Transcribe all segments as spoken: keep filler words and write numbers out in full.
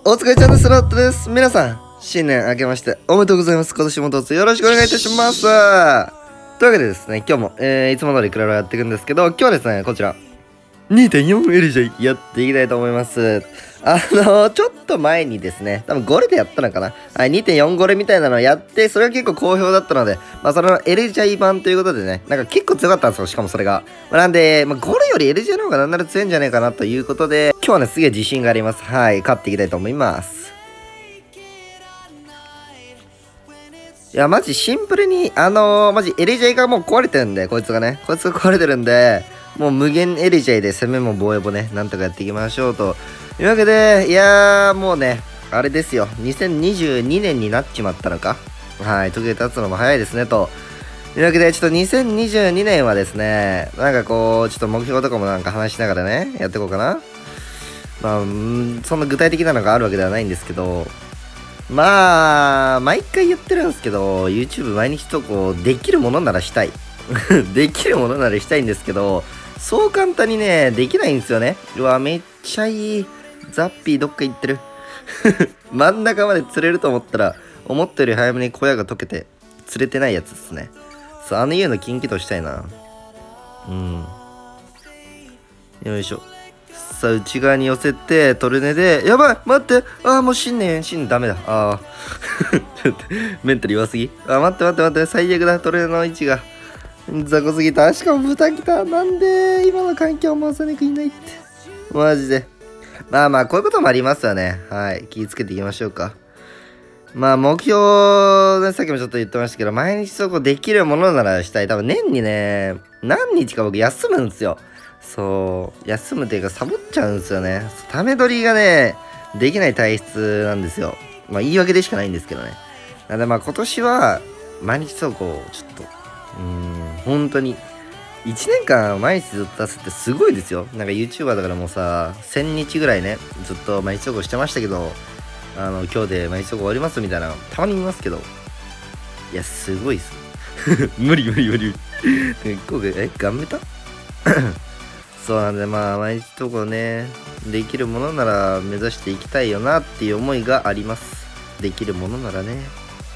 お疲れちゃんです。ラットです。皆さん、新年明けましておめでとうございます。今年もどうぞよろしくお願いいたします。というわけでですね、今日も、えー、いつも通りクラロやっていくんですけど、今日はですね、こちら、にてんよんエルジェイ やっていきたいと思います。あのー、ちょっと前にですね、多分ゴレでやったのかな、はい、にてんよん ゴレみたいなのをやって、それが結構好評だったので、まあ、それの エルジェイ 版ということでね、なんか結構強かったんですよ、しかもそれが。まあ、なんで、まあ、ゴレより エルジェイ の方がなんなら強いんじゃないかなということで、今日はね、すげえ自信があります。はい、勝っていきたいと思います。いや、マジシンプルに、あのー、マジ エルジェイ がもう壊れてるんで、こいつがね、こいつが壊れてるんで、もう無限 エルジェイ で攻めも防衛もね、なんとかやっていきましょうと。いうわけで、いやー、もうね、あれですよ、にせんにじゅうにねんになっちまったのか。はい、時計経つのも早いですね、と。いうわけで、ちょっとにせんにじゅうにねんはですね、なんかこう、ちょっと目標とかもなんか話しながらね、やっていこうかな。まあ、んそんな具体的なのがあるわけではないんですけど、まあ、毎回言ってるんですけど、YouTube 毎日投稿できるものならしたい。できるものならしたいんですけど、そう簡単にね、できないんですよね。うわ、めっちゃいい。ザッピーどっか行ってる。真ん中まで釣れると思ったら、思ったより早めに小屋が溶けて、釣れてないやつですね。そう、あの家の金気としたいな。うん。よいしょ。さあ、内側に寄せて、トルネで、やばい待ってああ、もう新年、新年ダメだ。ああ。ちょっと、メンタル弱すぎあ、待って待って待って、最悪だ、トルネの位置が。雑魚すぎた。しかも豚来た。なんで、今の環境もさねくいないって。マジで。まあまあ、こういうこともありますよね。はい。気をつけていきましょうか。まあ、目標、ね、さっきもちょっと言ってましたけど、毎日そこできるものならしたい。多分年にね、何日か僕休むんですよ。そう、休むっていうかサボっちゃうんですよね。ため撮りがね、できない体質なんですよ。まあ言い訳でしかないんですけどね。なんでまあ今年は、毎日投稿、ちょっと、うーん、本当に、いちねんかん毎日ずっと出すってすごいですよ。なんか YouTuber だからもうさ、せんにちぐらいね、ずっと毎日投稿してましたけど、あの、今日で毎日投稿終わりますみたいな、たまに見ますけど、いや、すごいっす。無理無理無理。え、ガンメタそうなんで、まあ、毎日投稿ね、できるものなら目指していきたいよなっていう思いがあります。できるものならね。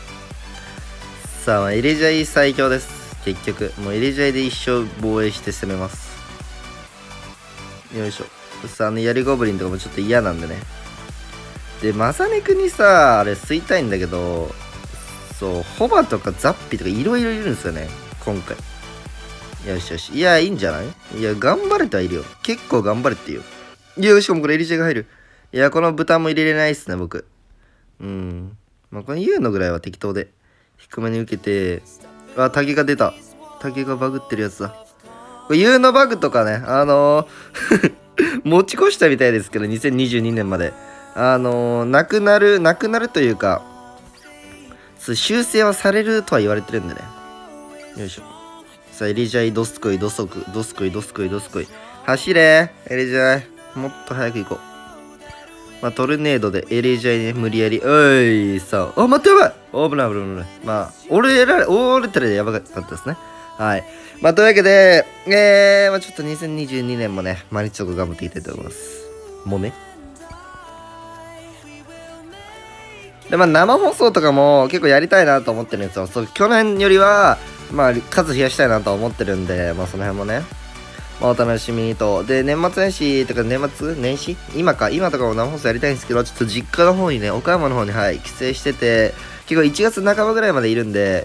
さあ、エレジャイ最強です。結局。もうエレジャイで一生防衛して攻めます。よいしょ。さあ、あの、ヤリゴブリンとかもちょっと嫌なんでね。で、マサネクにさ、あれ吸いたいんだけど、そう、ホバとかザッピとかいろいろいるんですよね。今回。よしよし。いや、いいんじゃないいや、頑張れとはいるよ。結構頑張れってよ。いや、しかもこれエリジェが入る。いや、この豚も入れれないっすね、僕。うん。まあ、この U のぐらいは適当で。低めに受けて、あ、タゲが出た。タゲがバグってるやつだ。これ U のバグとかね、あのー持ち越したみたいですけど、にせんにじゅうにねんまで。あのー、なくなる、なくなるというか、修正はされるとは言われてるんでね。よいしょ。さあ、エリジャイ、ドスコイ、ドソク、ドスコイ、ドスコイ、ドスコイ。走れエリジャイ。もっと早く行こう。まあ、トルネードでエリジャイね、無理やり。おい、さあ。あ、待って、やばい危ない危ない危ない。まあ、俺られ、俺たらやばかったですね。はい。まあ、というわけで、えー、まあ、ちょっとにせんにじゅうにねんもね、毎日ちょっと頑張っていきたいと思います。もうね。で、まあ、生放送とかも結構やりたいなと思ってるんですよ。そう、去年よりは、まあ、数増やしたいなと思ってるんで、まあ、その辺もね、まあ、お楽しみにと。で、年末年始とか年末年始今か、今とかも生放送やりたいんですけど、ちょっと実家の方にね、岡山の方に、はい、帰省してて、結構いちがつなかばぐらいまでいるんで、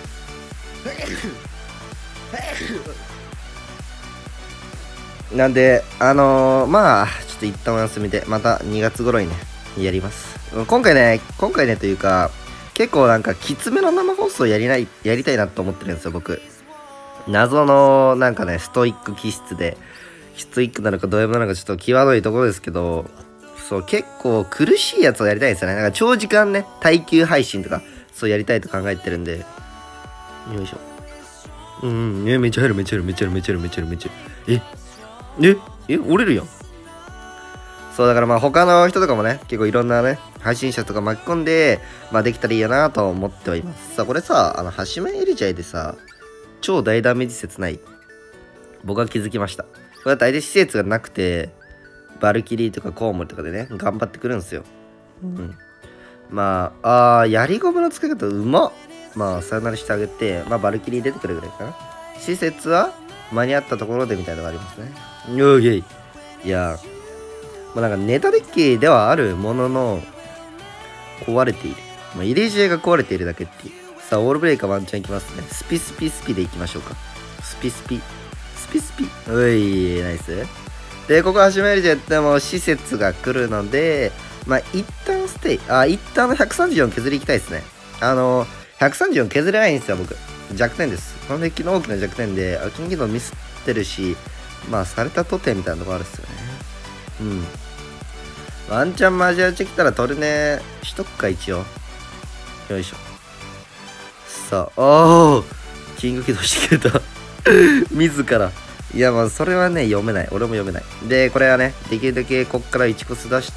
なんで、あのー、まあ、ちょっと一旦お休みで、またにがつ頃にね、やります。今回ね、今回ねというか、結構なんかきつめの生放送やりない、やりたいなと思ってるんですよ、僕。謎のなんかね、ストイック気質で、ストイックなのかド M なのかちょっと際どいところですけど、そう、結構苦しいやつをやりたいんですよね。なんか長時間ね、耐久配信とか、そうやりたいと考えてるんで。よいしょ。うんうん、え、めっちゃ入る、めっちゃ入る、めっちゃ入る、めっちゃ入る、めっちゃ入る、めっちゃ入る。え、え、え、折れるやん。そう、だからまあ他の人とかもね、結構いろんなね、配信者とか巻き込んで、まあできたらいいやなと思ってはいます。さあ、これさ、あの、ハシメエリジャイでさ、超大ダメージ説ない。僕は気づきました。これは大体施設がなくて、バルキリーとかコウモリとかでね、頑張ってくるんですよ。 うん。まあ、あー、槍ゴムの使い方うまっ。まあ、さよならしてあげて、まあ、バルキリー出てくるぐらいかな。施設は間に合ったところでみたいなのがありますね。うげい。いやー、まあ、なんかネタデッキではあるものの、壊れている。まあ、イレジエが壊れているだけっていう。さあ、オールブレイカーワンチャンいきますね。スピスピスピでいきましょうか。スピスピ。スピスピ。うい、ナイス。で、ここ始めるじゃっても施設が来るので、まあ、一旦ステイ、あ、一旦のひゃくさんじゅうよん削りいきたいですね。あの、ひゃくさんじゅうよん削れないんですよ、僕。弱点です。このデッキの大きな弱点で、あ、金銀のミスってるし、まあ、されたとてみたいなとこあるっすよね。うん。ワンチャンマジアチェ来たらトルネしとくか、一応。よいしょ。さあ、おーキング起動してくれた。自ら。いや、まあ、それはね、読めない。俺も読めない。で、これはね、できるだけこっからいちコス出して、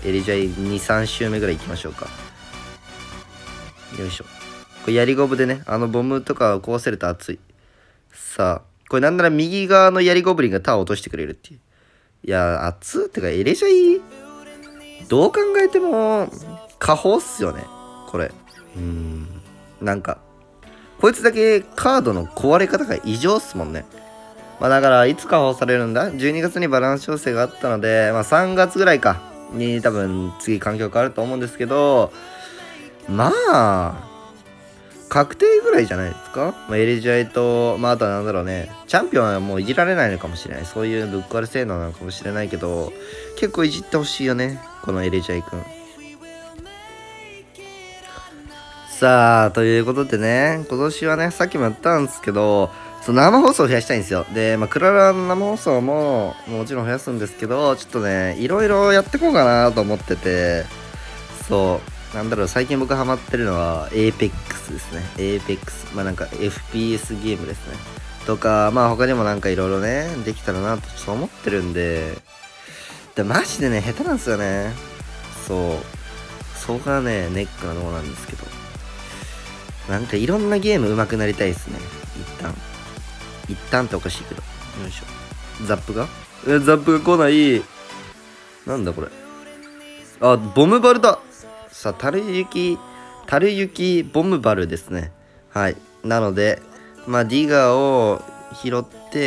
エリジャイに、さん周目ぐらい行きましょうか。よいしょ。これ、槍ゴブでね、あのボムとかを壊せると熱い。さあ、これなんなら右側の槍ゴブリンがタワー落としてくれるっていう。いや、熱ってか、エレジャイどう考えても、下方っすよね。これ。うーん。なんか、こいつだけカードの壊れ方が異常っすもんね。まあだから、いつ下方されるんだ ?じゅうに 月にバランス調整があったので、まあさんがつぐらいか。に多分次環境変わると思うんですけど、まあ、確定ぐらいじゃないですか、まあ、エレジャイと、まああとはなんだろうね。チャンピオンはもういじられないのかもしれない。そういうぶっ壊れ性能なのかもしれないけど、結構いじってほしいよね。このエレジャイくん。さあ、ということでね、今年はね、さっきも言ったんですけど、その生放送を増やしたいんですよ。で、まあ、クララの生放送ももちろん増やすんですけど、ちょっとね、いろいろやってこうかなと思ってて、そう、なんだろう、最近僕ハマってるのは エーペックス ですね。エーペックス。まあなんか エフピーエス ゲームですね。とか、まあ他にもなんかいろいろね、できたらなとちょっと思ってるんで、で、マジでね、下手なんですよね。そう。そこがね、ネックなとこなんですけど。なんかいろんなゲーム上手くなりたいですね。一旦。一旦っておかしいけど。よいしょ。ザップがえ、ザップが来ない。なんだこれ。あ、ボムバルだ。さあ、樽雪、樽雪ボムバルですね。はい。なので、まあ、ディガーを拾って、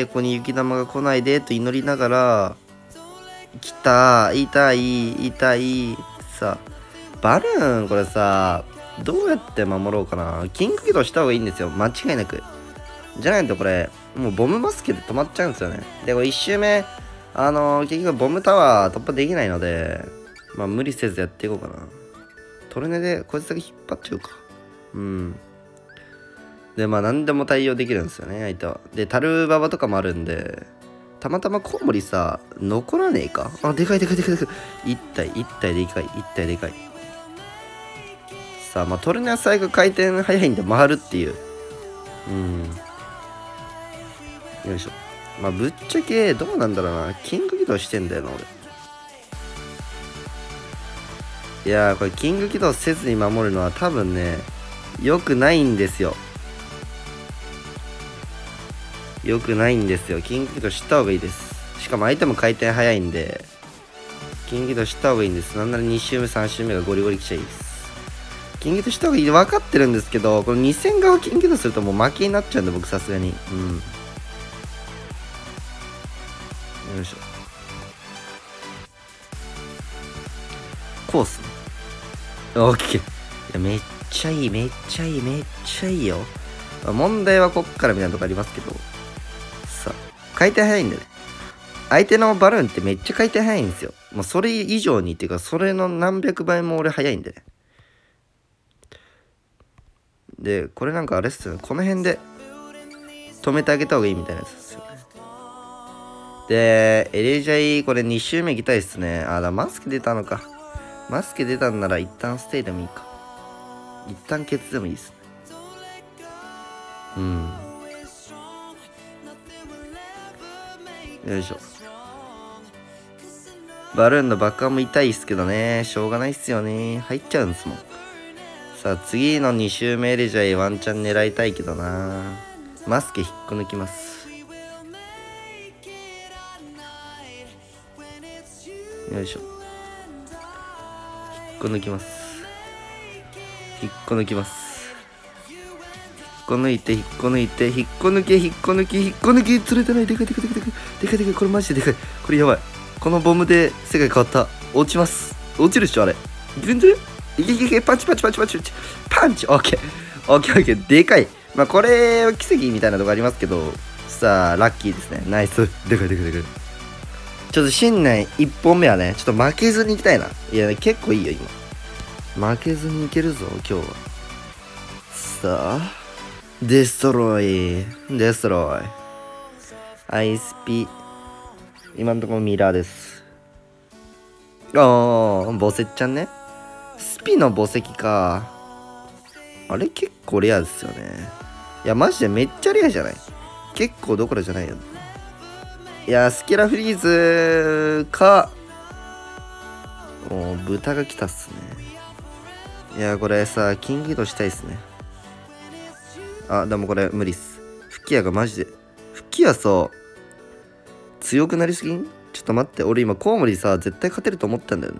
ここに雪玉が来ないでと祈りながら、来た、痛い、痛い。さあ、バルーン、これさ、どうやって守ろうかな。キング起動した方がいいんですよ。間違いなく。じゃないとこれ、もうボムバスケで止まっちゃうんですよね。で、これいち周目、あのー、結局ボムタワー突破できないので、まあ無理せずやっていこうかな。トルネでこいつだけ引っ張っちゃうか。うん。で、まあ何でも対応できるんですよね、相手は。で、タルババとかもあるんで、たまたまコウモリさ、残らねえかあ、でかいでかいでかいでかい。一体、一体でかい、一体でかい。さあ、まあトルネは最後回転早いんで回るっていう。うん。よいしょ。まあぶっちゃけ、どうなんだろうな。キング起動してんだよな、俺。いやー、これキング起動せずに守るのは多分ね、良くないんですよ。良くないんですよ。キング起動した方がいいです。しかも相手も回転早いんで、キング起動した方がいいんです。なんならに周目、さん周目がゴリゴリ来ちゃいいです。キング起動した方がいい。分かってるんですけど、このに戦側キング起動するともう負けになっちゃうんで、僕さすがに。うん。よいしょ。コースね。オッケー。いや、めっちゃいい、めっちゃいい、めっちゃいいよ。まあ、問題はこっからみたいなとこありますけど。さあ、回転早いんでね。相手のバルーンってめっちゃ回転早いんですよ。もうそれ以上にっていうか、それの何百倍も俺早いんでね。で、これなんかあれっすよね。この辺で止めてあげた方がいいみたいなやつですよね。で、エレジャイ、これに周目行きたいっすね。あ、だ、マスク出たのか。マスク出たんなら一旦ステイでもいいか。一旦ケツでもいいっすね。うん。よいしょ。バルーンの爆破も痛いっすけどね。しょうがないっすよね。入っちゃうんすもん。さあ、次のに周目エレジャイワンチャン狙いたいけどな。マスケ引っこ抜きます。よいしょ。引っこ抜きます。引っこ抜きます。引っこ抜いて、引っこ抜いて、引っこ抜け、引っこ抜き、引っこ抜き、釣れてない。でかいでかいでかいでかい。でかいでかい。これマジででかい。これやばい。このボムで世界変わった。落ちます。落ちるっしょ、あれ。全然いけいけいけ、パンチパンチパンチパンチパンチ。パンチオッケー。オッケーオッケー。でかい。まあ、これは奇跡みたいなとこありますけど、さあ、ラッキーですね。ナイス。でかいでかいでかい。ちょっと新年いっぽんめはね、ちょっと負けずにいきたいな。いや、結構いいよ、今。負けずにいけるぞ、今日は。さあ、デストロイ。デストロイ。アイスピ。今のところミラーです。あー、ボセッちゃんね。スピの墓石か。あれ結構レアですよね。いや、マジでめっちゃレアじゃない？結構どころじゃないよ。いや、スキラフリーズか。もう、豚が来たっすね。いや、これさ、キングドしたいっすね。あ、でもこれ無理っす。吹き矢がマジで。吹き矢さ、強くなりすぎん？ちょっと待って。俺今、コウモリさ、絶対勝てると思ったんだよね。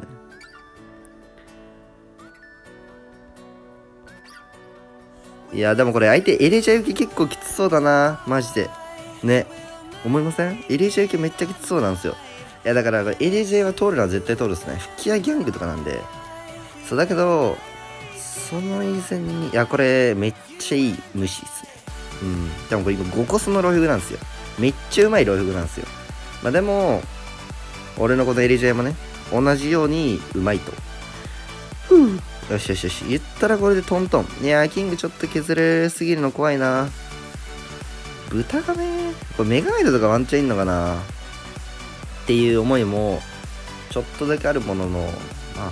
いや、でもこれ相手エレジャ受け結構きつそうだな。マジで。ね。思いません？エレジャ受けめっちゃきつそうなんですよ。いや、だから、エレジャは通るのは絶対通るっすね。吹き矢ギャングとかなんで。そう、だけど、その以前に、いや、これ、めっちゃいい虫っすね。うん。でもこれ今、ごコスのロイフグなんですよ。めっちゃうまいロイフグなんですよ。まあでも、俺のこのエレジャもね、同じようにうまいと。ふぅ。よしよしよし。言ったらこれでトントン。いやー、キングちょっと削れすぎるの怖いな。豚がね、これメガアイドとかワンチャンいんのかなっていう思いも、ちょっとだけあるものの、まあ。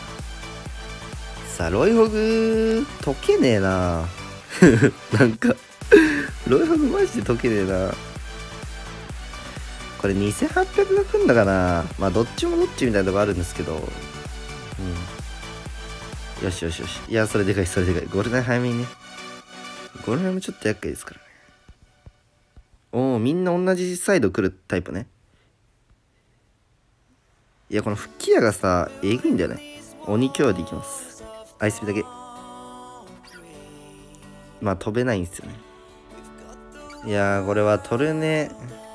さあ、ロイホグ、解けねえな。なんか、ロイホグマジで解けねえな。これにせんはっぴゃくが来んだかな。まあ、どっちもどっちみたいなとこあるんですけど。うん。よしよしよし。いや、それでかい、それでかい。ゴールデン早めにね。ゴールデンもちょっと厄介ですからね。おお、みんな同じサイド来るタイプね。いや、この吹き矢がさ、えぐいんだよね。鬼強でいきます。アイスピだけ。まあ、飛べないんですよね。いやー、これは取るね。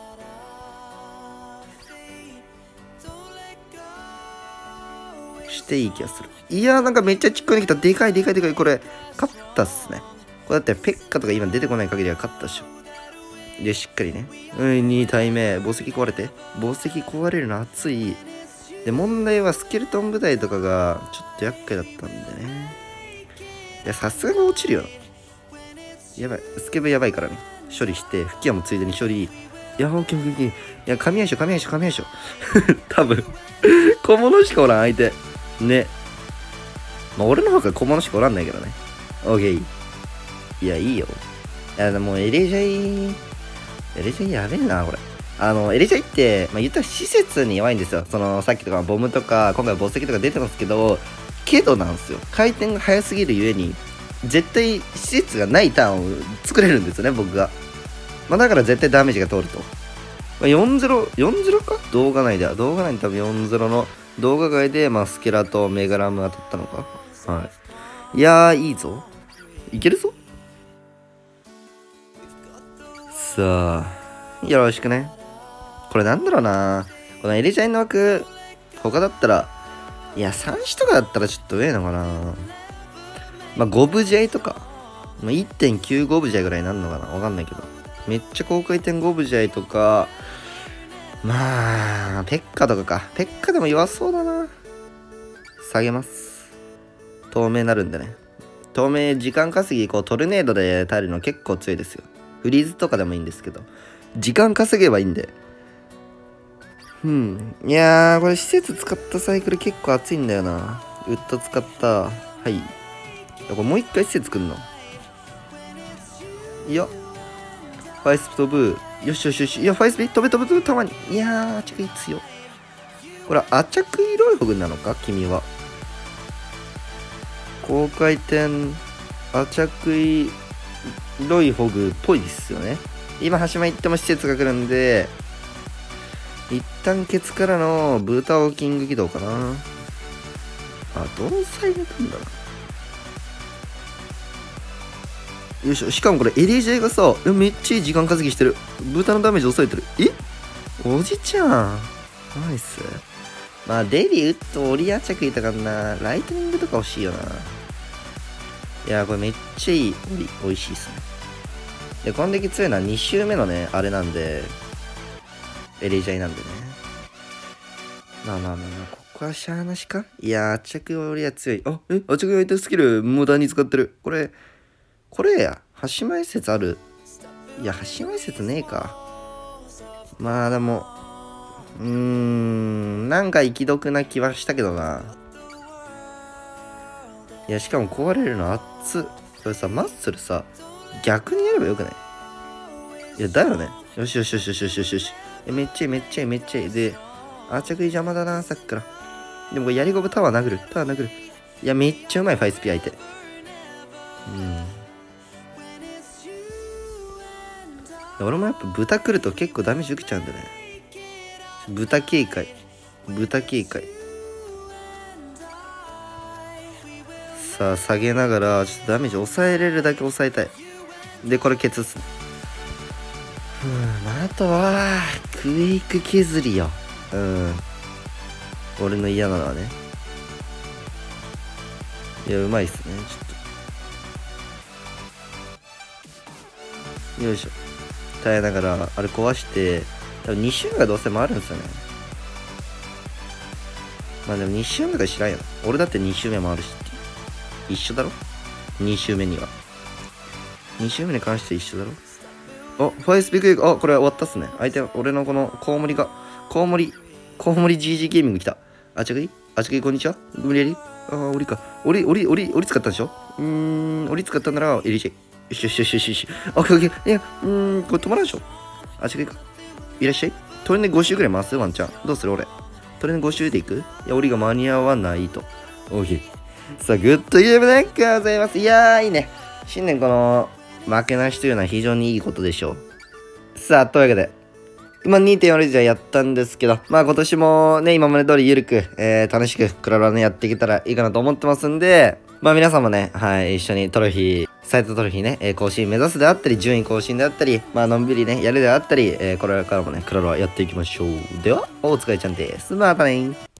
していい気がする。いやー、なんかめっちゃちっこいに来た。でかいでかいでかい。これ、勝ったっすね。これだってペッカとか今出てこない限りは勝ったっしょ。で、しっかりね。うん、に体目。宝石壊れて。宝石壊れるの熱い。で、問題はスケルトン部隊とかがちょっと厄介だったんでね。いや、さすがに落ちるよ。やばい。スケブやばいからね。処理して、吹き矢もついでに処理。いや、オッケーオッケーオッケー。いや、神谷賞、神谷賞、神谷賞。多分、小物しかおらん、相手。ね。まあ、俺の方が小物しかおらんないけどね。オッケー。いや、いいよ。いや、でも、エレジャイ、エレジャイやべえな、これ。あの、エレジャイって、まあ、言ったら施設に弱いんですよ。その、さっきとかボムとか、今回墓石とか出てますけど、けどなんですよ。回転が速すぎるゆえに、絶対施設がないターンを作れるんですよね、僕が。まあ、だから絶対ダメージが通ると。まあ、よんたいゼロ、よんたいゼロか動画内では。動画内に多分よんたいゼロの動画外で、まあ、スケラとメガラム当たったのか。はい。いやー、いいぞ。いけるぞ。さあ、よろしくね。これなんだろうな。このエレジャイの枠、他だったら、いや、さん種とかだったらちょっと上のかな。まあ、ごブジャイとか。まあ、いってんきゅうご ブジャイぐらいになるのかなわかんないけど。めっちゃ高回転ごブジャイとか、まあ、ペッカとかか。ペッカでも弱そうだな。下げます。透明になるんでね。透明、時間稼ぎ、こう、トルネードで耐えるの結構強いですよ。フリーズとかでもいいんですけど。時間稼げばいいんで。うん。いやー、これ施設使ったサイクル結構熱いんだよな。ウッド使った。はい。これもう一回施設作んの。いや。ファイスピ飛ぶ。よしよしよし。いや、ファイスピ飛べ飛べ飛べたまに。いやー、アチャクイ強。これ、アチャクイロイホグなのか君は。高回転、アチャクイロイホグっぽいですよね。今、端間行っても施設が来るんで、一旦ケツからのブータオキング起動かな。 あ、どう抑えれたんだな。よいしょ。しかもこれ エルジェー がさ、めっちゃいい時間稼ぎしてる。豚のダメージ抑えてる。えおじちゃん。ナイス。まあ、デリウッド、オリアチャクいたかな。ライトニングとか欲しいよな。いや、これめっちゃいい。オリ、美味しいっすね。で、こんだけ強いのはに周目のね、あれなんで、エレジャイなんでね。まあまあまあまあ、ここはしゃーなしか。いやー、アチャクオリア強い。あ、え、アチャク相手スキル無駄に使ってる。これ、これや。端前説ある。いや、端前説ねえか。まあでも、うーん、なんか気毒な気はしたけどな。いや、しかも壊れるの熱っ。これさ、マッスルさ、逆にやればよくない？いや、だよね。よしよしよしよしよしよしよし。めっちゃいい、めっちゃいい、めっちゃいい。で、あちゃくり邪魔だな、さっきから。でもこれやりゴブタワー殴る。タワー殴る。いや、めっちゃうまい、ファイスピ相手。うん。俺もやっぱ豚来ると結構ダメージ受けちゃうんだね。豚警戒。豚警戒。さあ、下げながら、ちょっとダメージ抑えれるだけ抑えたい。で、これケツっすね。ふぅ、あとは、クエイク削りよ。うん。俺の嫌なのはね。いや、うまいっすね。ちょっと。よいしょ。耐えながら、あれ壊して、多分に周目がどうせ回るんですよね。まあでもに周目が知らんよな。俺だってに周目回るしっていう。一緒だろ ?に 周目には。に周目に関して一緒だろ。あ、ファイスピークエイク、あ、これ終わったっすね。相手、俺のこのコウモリが、コウモリ、コウモリ ジージー ゲーミング来た。あちゃくいあちゃくいこんにちは無理やりあー、檻か。檻、檻、檻、檻使ったんでしょうーん、檻使ったなら、エリジェ。よしよしよしよしよし。オッケーオッケー。いや、うーん、これ止まらんでしょあちゃくいか。いらっしゃい。トレンでご周ぐらい回すワンちゃん。どうする俺。トレンでご周でいくいや、檻が間に合わないと。オッケー。さあ、グッドゲームでございます。いやー、いいね。新年この、負けなしというのは非常にいいことでしょう。さあ、というわけで、今 にてんよん レジャーやったんですけど、まあ今年もね、今まで通りゆるく、えー、楽しくクラロワね、やっていけたらいいかなと思ってますんで、まあ皆さんもね、はい、一緒にトロフィー、サイトトロフィーね、えー、更新目指すであったり、順位更新であったり、まあのんびりね、やるであったり、えー、これからもね、クラロワやっていきましょう。では、お疲れちゃんです。またねー。